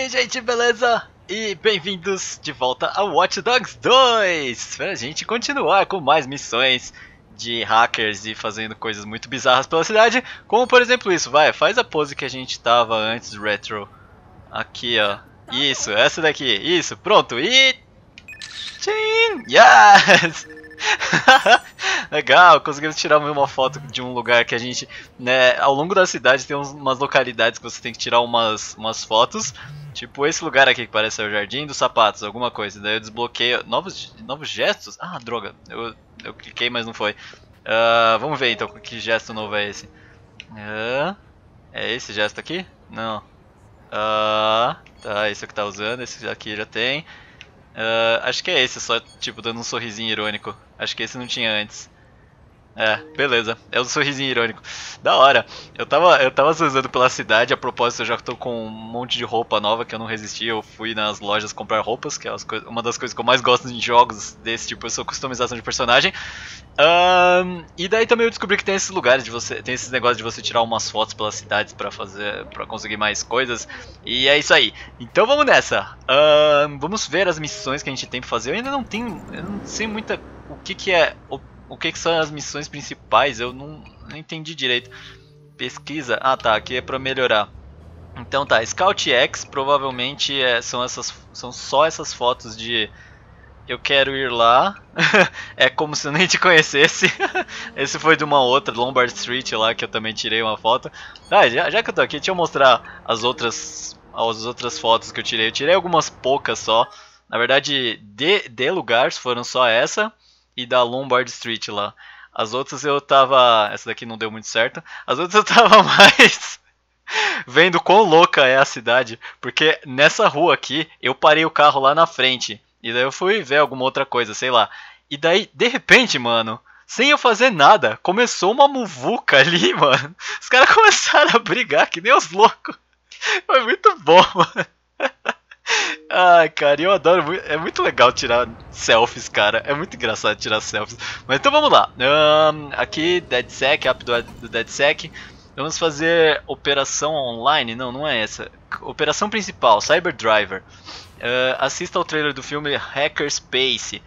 aí, gente, beleza? E bem-vindos de volta a Watch Dogs 2! Pra gente continuar com mais missões de hackers e fazendo coisas muito bizarras pela cidade. Como, por exemplo, isso. Faz a pose que a gente tava antes, Retro. Aqui, ó. Isso, essa daqui. Isso, pronto. E... Tchim! Yes! Legal, conseguimos tirar uma foto de um lugar que a gente, né, ao longo da cidade tem umas localidades que você tem que tirar umas fotos. Tipo esse lugar aqui que parece ser o Jardim dos Sapatos, alguma coisa. Daí eu desbloqueio novos gestos? Ah, droga, eu cliquei mas não foi. Vamos ver então que gesto novo é esse. É esse gesto aqui? Não. Tá, esse que tá usando, esse aqui já tem. Acho que é esse, só tipo dando um sorrisinho irônico. Acho que esse não tinha antes. Beleza, é um sorrisinho irônico. Da hora. Eu tava usando pela cidade, a propósito eu já tô com um monte de roupa nova que eu não resisti. Eu fui nas lojas comprar roupas, que é uma das coisas que eu mais gosto em jogos desse tipo, eu sou customização de personagem. E daí também eu descobri que tem esses lugares tem esses negócios de você tirar umas fotos pelas cidades pra conseguir mais coisas. E é isso aí. Então vamos nessa. Vamos ver as missões que a gente tem pra fazer. Eu não sei muita o que são as missões principais, eu não entendi direito. Pesquisa, tá, aqui é pra melhorar. Então tá, Scout X provavelmente são só essas fotos de eu quero ir lá. É como se eu nem te conhecesse. Esse foi de uma outra, Lombard Street lá, que eu também tirei uma foto. Já que eu tô aqui, deixa eu mostrar as outras fotos que eu tirei. Eu tirei algumas poucas só. Na verdade, de lugares foram só essa e da Lombard Street lá. As outras eu tava... Essa daqui não deu muito certo. As outras eu tava mais vendo quão louca é a cidade. Porque nessa rua aqui, eu parei o carro lá na frente. E daí eu fui ver alguma outra coisa, sei lá. E daí, de repente, mano, sem eu fazer nada, começou uma muvuca ali, mano. Os caras começaram a brigar que nem os loucos. Foi muito bom, mano. Ai, cara, eu adoro, é muito legal tirar selfies, cara, é muito engraçado tirar selfies. Mas então vamos lá, aqui DedSec, app do DedSec, vamos fazer operação online, não é essa, operação principal, Cyberdriver. Assista ao trailer do filme Hackerspace.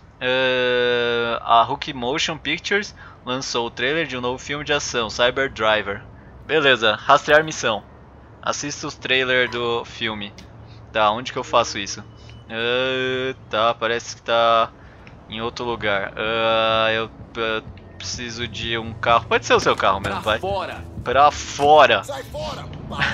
A Hook Motion Pictures lançou o trailer de um novo filme de ação, Cyberdriver. Beleza, rastrear missão. Assista o trailer do filme. Tá, onde que eu faço isso? Tá, parece que tá em outro lugar. Eu preciso de um carro. Pode ser o seu carro mesmo, vai. Pra fora! Sai fora!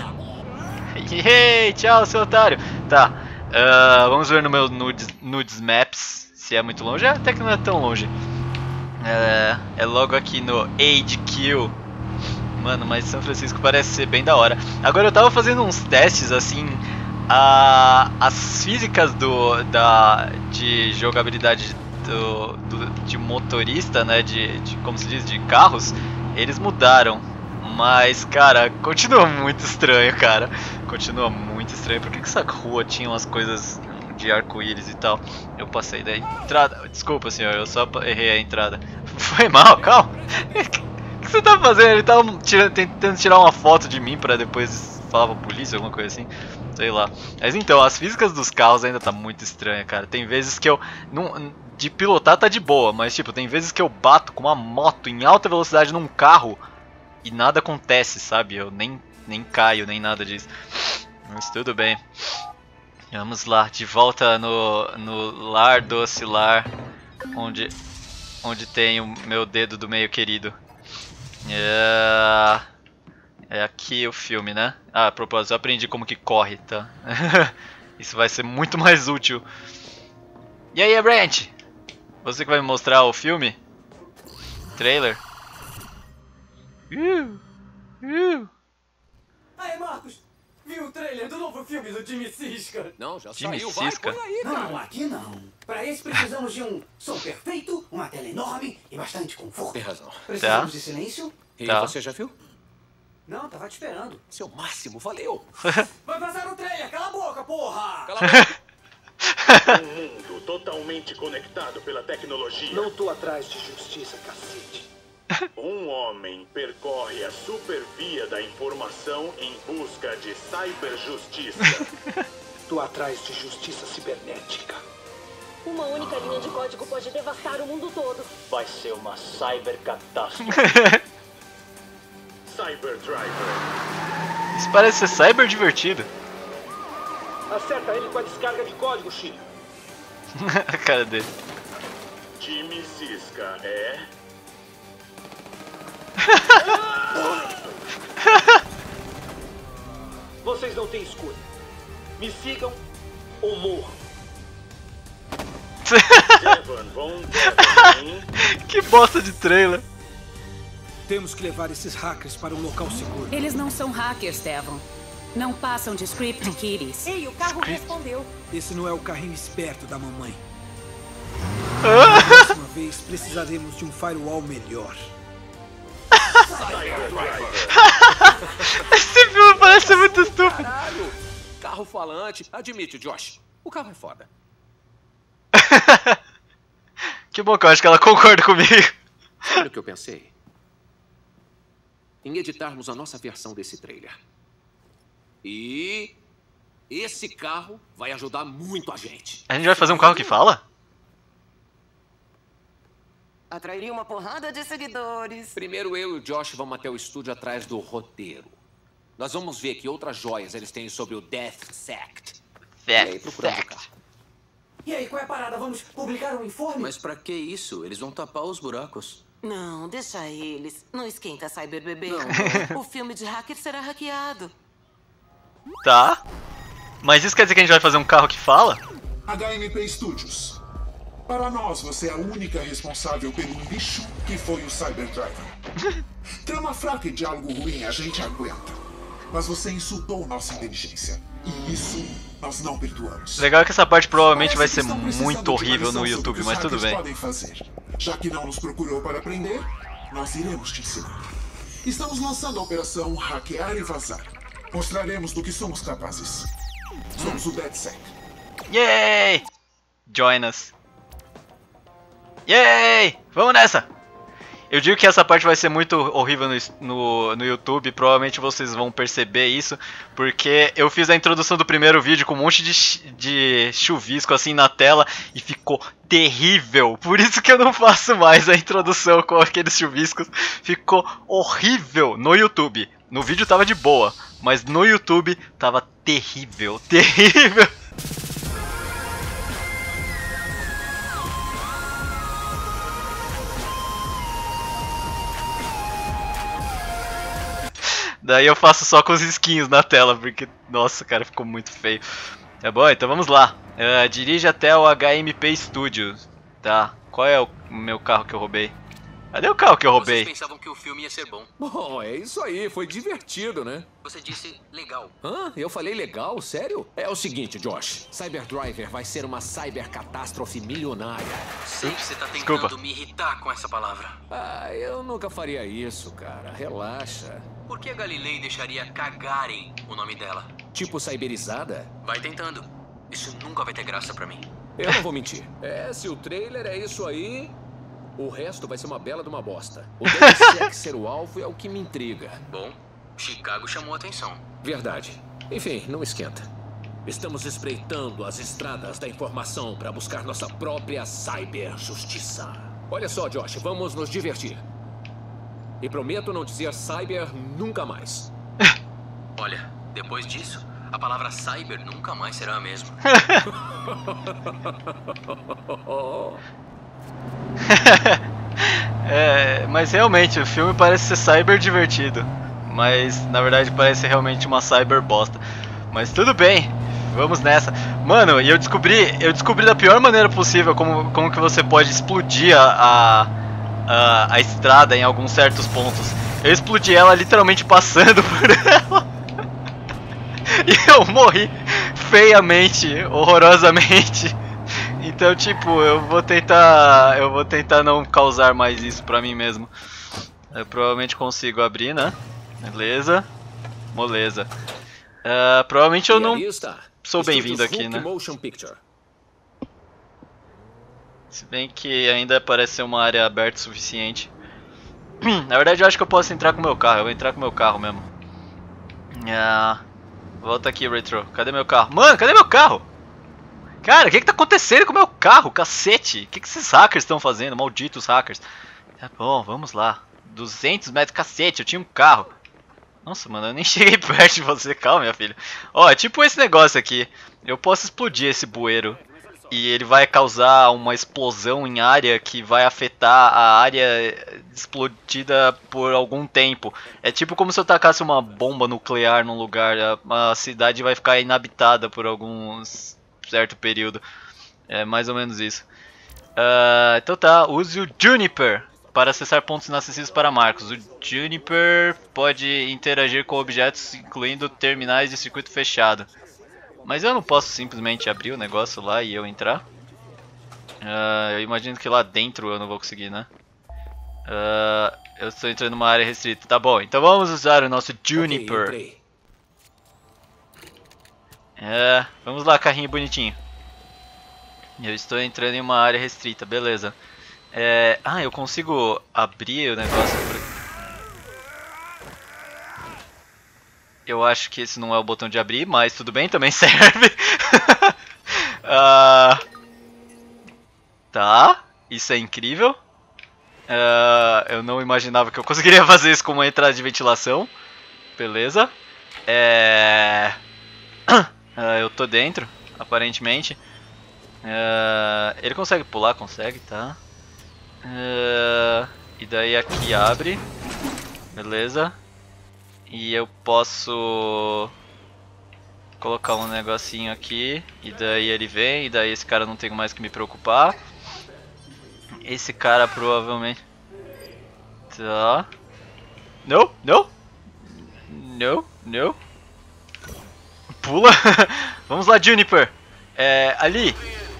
Yay, tchau, seu otário! Tá, vamos ver no meu Nudes Maps se é muito longe. Até que não é tão longe. É logo aqui no HQ. Mano, mas São Francisco parece ser bem da hora. Agora eu tava fazendo uns testes assim. As físicas de jogabilidade de motorista, né, como se diz, de carros, eles mudaram. Mas, cara, continua muito estranho, cara. Continua muito estranho. Por que essa rua tinha umas coisas de arco-íris e tal? Eu passei da entrada. Desculpa, senhor, eu só errei a entrada. Foi mal, calma. O que você tá fazendo? Ele tava tentando tirar uma foto de mim pra depois falar pra polícia, alguma coisa assim. Sei lá. Mas então, as físicas dos carros ainda tá muito estranha, cara. Tem vezes que eu... de pilotar tá de boa, mas tipo, tem vezes que eu bato com uma moto em alta velocidade num carro e nada acontece, sabe? Eu nem caio, nem nada disso. Mas tudo bem. Vamos lá, de volta no lar do oscilar, onde tem o meu dedo do meio querido. É aqui o filme, né? A propósito, eu aprendi como que corre, tá? Isso vai ser muito mais útil. E aí, Brent? Você que vai me mostrar o filme? Trailer? Aí, Marcos! Viu o trailer do novo filme do Jimmy Siska? Não, já Jimmy saiu. Siska? Vai, põe aí, cara. Não, aqui não. Para isso precisamos de um som perfeito, uma tela enorme e bastante conforto. Tem razão. Precisamos de silêncio? E Tá. você já viu? Não, tava te esperando. Seu máximo, valeu. Vai vazar o trailer, cala a boca, porra! Cala a boca. Um mundo totalmente conectado pela tecnologia. Não tô atrás de justiça, cacete. Um homem percorre a supervia da informação em busca de cyberjustiça. Tô atrás de justiça cibernética. Uma única linha de código pode devastar o mundo todo. Vai ser uma cybercatástrofe. Cyberdriver. Isso parece ser cyber divertido. Acerta ele com a descarga de código, Chico. A cara dele. Time Cisca é... Vocês não têm escolha. Me sigam ou morram. Devon Von Devon. Que bosta de trailer. Temos que levar esses hackers para um local seguro. Eles não são hackers, Devon. Não passam de script kiddies. Ei, o carro respondeu. Esse não é o carrinho esperto da mamãe. Da próxima vez precisaremos de um firewall melhor. Esse filme parece ser muito estúpido. Caralho! Carro falante. Admite, Josh. O carro é foda. Que bom que eu acho que ela concorda comigo. Sabe o que eu pensei? Em editarmos a nossa versão desse trailer. E esse carro vai ajudar muito a gente. A gente vai fazer um carro que fala? Atrairia uma porrada de seguidores. Primeiro eu e o Josh vamos até o estúdio atrás do roteiro. Nós vamos ver que outras joias eles têm sobre o Death Sect. E aí procuramos o carro. E aí, qual é a parada? Vamos publicar um informe? Mas pra que isso? Eles vão tapar os buracos. Não, deixa eles. Não esquenta, Cyber Bebê. O filme de hacker será hackeado. Tá. Mas isso quer dizer que a gente vai fazer um carro que fala? HMP Studios. Para nós, você é a única responsável pelo lixo que foi o Cyberdriver. Trama fraca e diálogo ruim a gente aguenta. Mas você insultou nossa inteligência. E isso nós não perdoamos. Legal que essa parte provavelmente vai ser Parece que estão muito precisando de uma horrível no lição sobre o YouTube, que os mas tudo hackers bem. podem fazer. Já que não nos procurou para aprender, nós iremos te ensinar. Estamos lançando a operação Hackear e Vazar. Mostraremos do que somos capazes. Somos o DeadSec. Yay! Join us. Yay! Vamos nessa! Eu digo que essa parte vai ser muito horrível no YouTube, provavelmente vocês vão perceber isso, porque eu fiz a introdução do primeiro vídeo com um monte de chuvisco assim na tela e ficou terrível, por isso que eu não faço mais a introdução com aqueles chuviscos, ficou horrível no YouTube. No vídeo tava de boa, mas no YouTube tava terrível, terrível. Daí eu faço só com os risquinhos na tela, porque, nossa, cara, ficou muito feio. Tá bom, então vamos lá. Dirige até o HMP Studios. Tá, qual é o meu carro que eu roubei? Cadê o carro que eu roubei? Vocês pensavam que o filme ia ser bom. Bom, é isso aí. Foi divertido, né? Você disse legal. Hã? Eu falei legal? Sério? É o seguinte, Josh. Cyberdriver vai ser uma cybercatástrofe milionária. Sei que você tá tentando Desculpa. me irritar com essa palavra. Ah, eu nunca faria isso, cara. Relaxa. Por que a Galilei deixaria cagarem o nome dela? Tipo cyberizada? Vai tentando. Isso nunca vai ter graça pra mim. Eu não vou mentir. Se o trailer é isso aí, o resto vai ser uma bela de uma bosta. O DeadSec ser o alvo é o que me intriga. Bom, Chicago chamou a atenção. Verdade. Enfim, não esquenta. Estamos espreitando as estradas da informação para buscar nossa própria cyberjustiça. Olha só, Josh, vamos nos divertir. E prometo não dizer cyber nunca mais. Olha, depois disso, a palavra cyber nunca mais será a mesma. Mas realmente, o filme parece ser cyber divertido. Mas, na verdade, parece realmente uma cyber bosta. Mas tudo bem, vamos nessa. Mano, e eu descobri da pior maneira possível como que você pode explodir a estrada em alguns certos pontos. Eu explodi ela literalmente passando por ela. E eu morri feiamente, horrorosamente. Então, tipo, eu vou tentar não causar mais isso pra mim mesmo. Eu provavelmente consigo abrir, né? Beleza. Moleza. Provavelmente eu não sou bem-vindo aqui, né? Se bem que ainda parece ser uma área aberta o suficiente. Na verdade eu acho que eu posso entrar com o meu carro. Eu vou entrar com o meu carro mesmo. Volta aqui, Retro. Cadê meu carro? Mano, cadê meu carro? Cara, o que tá acontecendo com o meu carro? Cacete. O que esses hackers estão fazendo? Malditos hackers. Tá bom, vamos lá. 200 metros, cacete, eu tinha um carro. Nossa, mano, eu nem cheguei perto de você. Calma, minha filha. Ó, tipo esse negócio aqui. Eu posso explodir esse bueiro. E ele vai causar uma explosão em área que vai afetar a área explodida por algum tempo. É tipo como se eu tacasse uma bomba nuclear num lugar. A cidade vai ficar inabitada por algum certo período. É mais ou menos isso. Então tá, use o Juniper para acessar pontos inacessíveis para Marcos. O Juniper pode interagir com objetos, incluindo terminais de circuito fechado. Mas eu não posso simplesmente abrir o negócio lá e eu entrar. Eu imagino que lá dentro eu não vou conseguir, né? Eu estou entrando numa área restrita. Tá bom, então vamos usar o nosso Juniper. Vamos lá, carrinho bonitinho. Eu estou entrando em uma área restrita, beleza. Eu consigo abrir o negócio por... Eu acho que esse não é o botão de abrir, mas tudo bem, também serve. Tá, isso é incrível. Eu não imaginava que eu conseguiria fazer isso com uma entrada de ventilação. Beleza. Eu tô dentro, aparentemente. Ele consegue pular, consegue, tá. E daí aqui abre. Beleza. E eu posso colocar um negocinho aqui. E daí ele vem. E daí esse cara não tem mais que me preocupar. Esse cara provavelmente... Tá. Não, não. Não, não. Pula. Vamos lá, Juniper. Ali.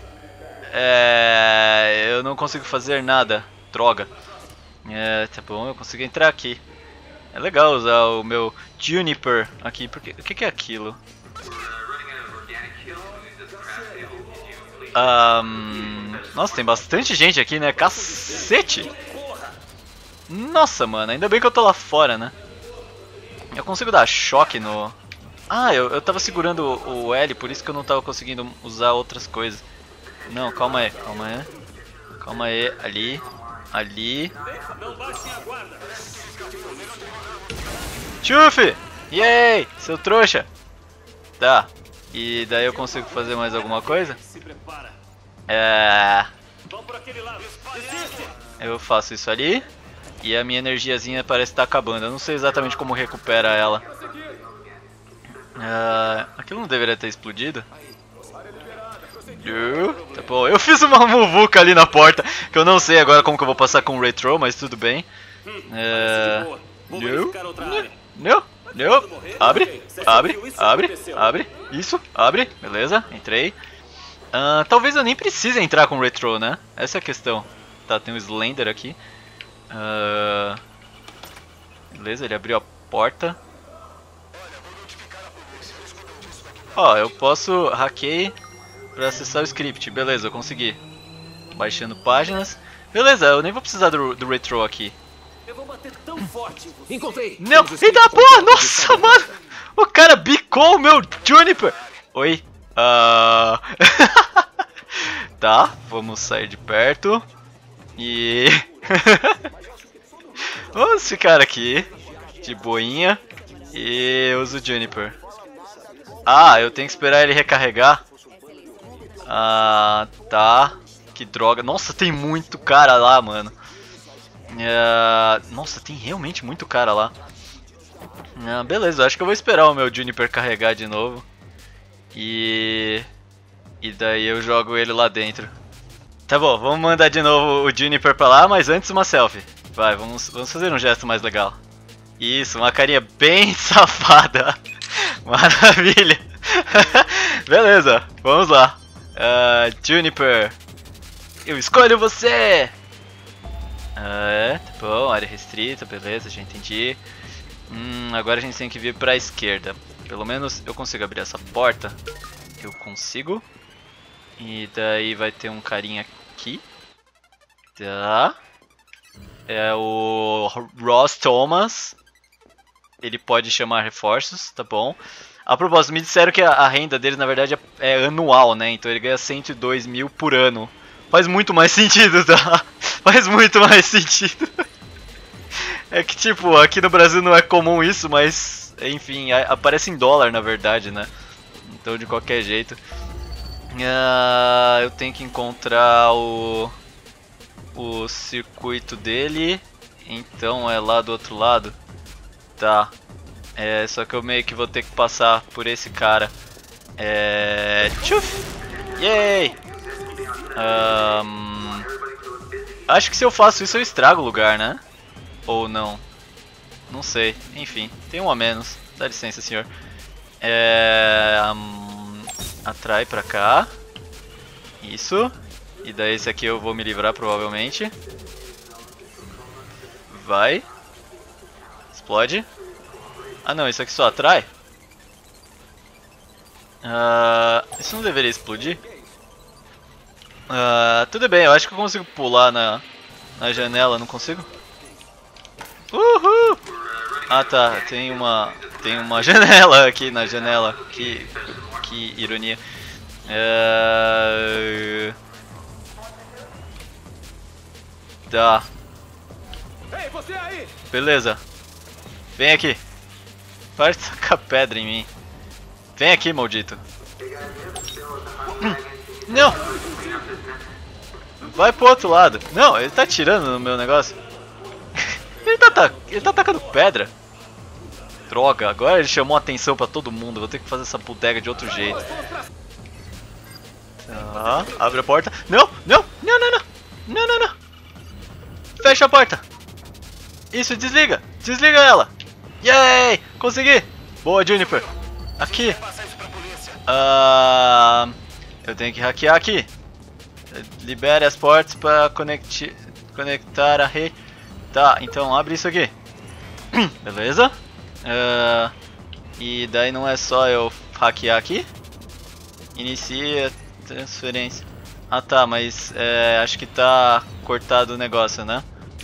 Eu não consigo fazer nada. Droga. Tá bom, eu consigo entrar aqui. É legal usar o meu Juniper aqui, porque o que é aquilo? Nossa, tem bastante gente aqui, né? Cacete! Nossa, mano, ainda bem que eu tô lá fora, né? Eu consigo dar choque no... eu tava segurando o L, por isso que eu não tava conseguindo usar outras coisas. Não, calma aí, calma aí. Calma aí, ali. Ali. Chufi! Yay! Seu trouxa! Tá. E daí eu consigo fazer mais alguma coisa? Eu faço isso ali. E a minha energiazinha parece estar acabando. Eu não sei exatamente como recupera ela. Aquilo não deveria ter explodido? Tá bom, eu fiz uma muvuca ali na porta. Que eu não sei agora como que eu vou passar com o Retro, mas tudo bem. Não, não. Abre, abre, abre, abre. Isso, abre. Beleza, entrei. Talvez eu nem precise entrar com o Retro, né? Essa é a questão. Tá, tem um Slender aqui. Beleza, ele abriu a porta. Ó, eu posso hackear pra acessar o script. Beleza, eu consegui. Baixando páginas. Beleza, eu nem vou precisar do Retro aqui. Eu vou bater tão forte. Encontrei. Não, e da porra, nossa, mano. O cara bicou o meu Juniper. Oi. Tá, vamos sair de perto. E... vamos ficar aqui. De boinha. E uso o Juniper. Eu tenho que esperar ele recarregar. Tá. Que droga. Nossa, tem muito cara lá, mano. Nossa, tem realmente muito cara lá. Beleza, acho que eu vou esperar o meu Juniper carregar de novo. E daí eu jogo ele lá dentro. Tá bom, vamos mandar de novo o Juniper pra lá, mas antes uma selfie. Vai, vamos fazer um gesto mais legal. Isso, uma carinha bem safada. Maravilha. Beleza, vamos lá. Juniper, eu escolho você. Tá bom, área restrita, beleza, já entendi. Agora a gente tem que vir pra esquerda. Pelo menos eu consigo abrir essa porta. Eu consigo. E daí vai ter um carinha aqui. Tá. É o Ross Thomas. Ele pode chamar reforços, tá bom. A propósito, me disseram que a renda deles na verdade é anual, né? Então ele ganha 102 mil por ano. Faz muito mais sentido, tá? Faz muito mais sentido. É que tipo, aqui no Brasil não é comum isso, mas enfim, aparece em dólar na verdade, né? Então de qualquer jeito. Eu tenho que encontrar o circuito dele. Então é lá do outro lado. Tá. Só que eu meio que vou ter que passar por esse cara. Tchuf! Yay! Acho que se eu faço isso eu estrago o lugar, né? Ou não? Não sei. Enfim, tem um a menos. Dá licença, senhor. Atrai pra cá. Isso. E daí esse aqui eu vou me livrar provavelmente. Vai. Explode. Ah não, isso aqui só atrai? Isso não deveria explodir? Tudo bem, eu acho que eu consigo pular na janela, não consigo? Uhul! Ah tá, tem uma janela aqui na janela, que ironia. Tá. Ei, você aí! Beleza. Vem aqui. Para de sacar pedra em mim. Vem aqui, maldito. Não! Vai pro outro lado. Não, ele tá atirando no meu negócio. Ele tá atacando pedra. Droga, agora ele chamou a atenção pra todo mundo. Vou ter que fazer essa bodega de outro jeito. Tá, abre a porta. Não, não, não, não, não. Não, não, não. Fecha a porta. Isso, desliga. Desliga ela. Yay! Consegui! Boa, Juniper! Aqui! Eu tenho que hackear aqui. Libere as portas para conectar a rede. Tá, então abre isso aqui. Beleza? E daí não é só eu hackear aqui. Inicie a transferência. Ah tá, mas acho que tá cortado o negócio, né?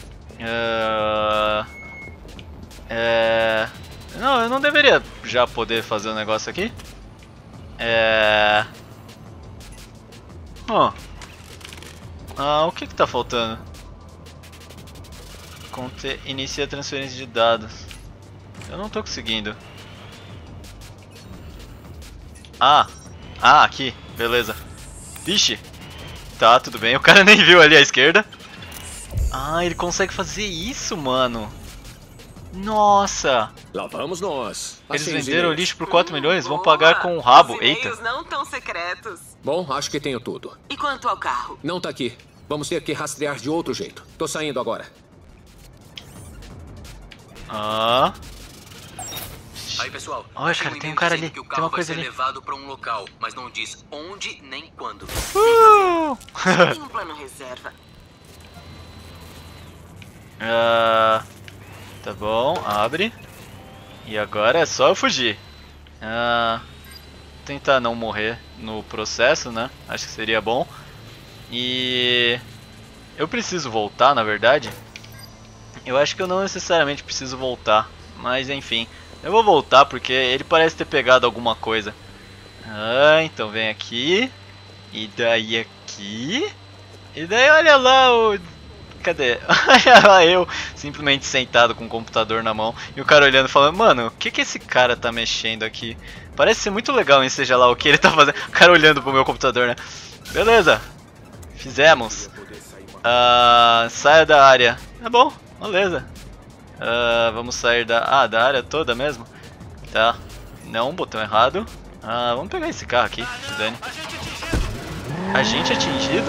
Não, eu não deveria já poder fazer o negócio aqui. O que tá faltando? Inicia a transferência de dados. Eu não tô conseguindo. Aqui, beleza. Vixe. Tá, tudo bem, o cara nem viu ali à esquerda. Ele consegue fazer isso, mano. Nossa! Lá vamos nós. Eles venderam o lixo por 4 milhões, vão pagar com o rabo. Eita! Não tão secretos. Bom, acho que tenho tudo. E quanto ao carro? Não tá aqui. Vamos ter que rastrear de outro jeito. Tô saindo agora. Aí, pessoal. Olha, cara, tem um cara ali. Que o Tem carro uma coisa vai ser ali. levado para um local, mas não diz onde nem quando. Tem um plano reserva. Tá bom, abre. E agora é só eu fugir. Tentar não morrer no processo, né? Acho que seria bom. E eu preciso voltar, na verdade. Eu acho que eu não necessariamente preciso voltar, mas enfim, eu vou voltar porque ele parece ter pegado alguma coisa. Então vem aqui. E daí aqui. E daí olha lá o... Cadê? Olha lá eu simplesmente sentado com o computador na mão. E o cara olhando falando, mano, o que esse cara tá mexendo aqui? Parece ser muito legal em seja lá o que ele tá fazendo. O cara olhando pro meu computador, né? Beleza. Fizemos. Saia da área. É bom, beleza. Vamos sair da área toda mesmo. Tá. Não, botão errado. Vamos pegar esse carro aqui, se dane. Agente atingido?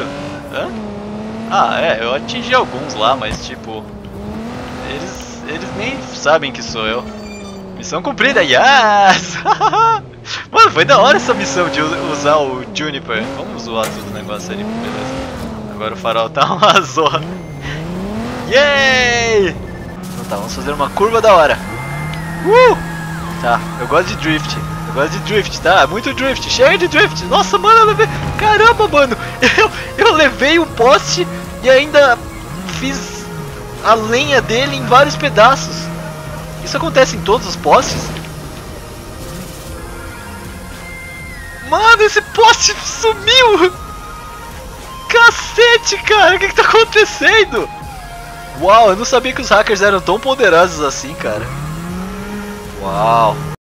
Eu atingi alguns lá, mas tipo... Eles nem sabem que sou eu. Missão cumprida, yes! Mano, foi da hora essa missão de usar o Juniper. Vamos zoar todo o negócio ali, beleza. Agora o farol tá uma zorra. Yay! Então tá, vamos fazer uma curva da hora. Tá, eu gosto de drift. Eu gosto de drift, tá? Muito drift, cheio de drift. Nossa, mano, eu levei... Caramba, mano. Eu levei o poste e ainda fiz a lenha dele em vários pedaços. Isso acontece em todos os postes? Mano, esse poste sumiu! Cacete, cara, o que tá acontecendo? Uau, eu não sabia que os hackers eram tão poderosos assim, cara. Uau.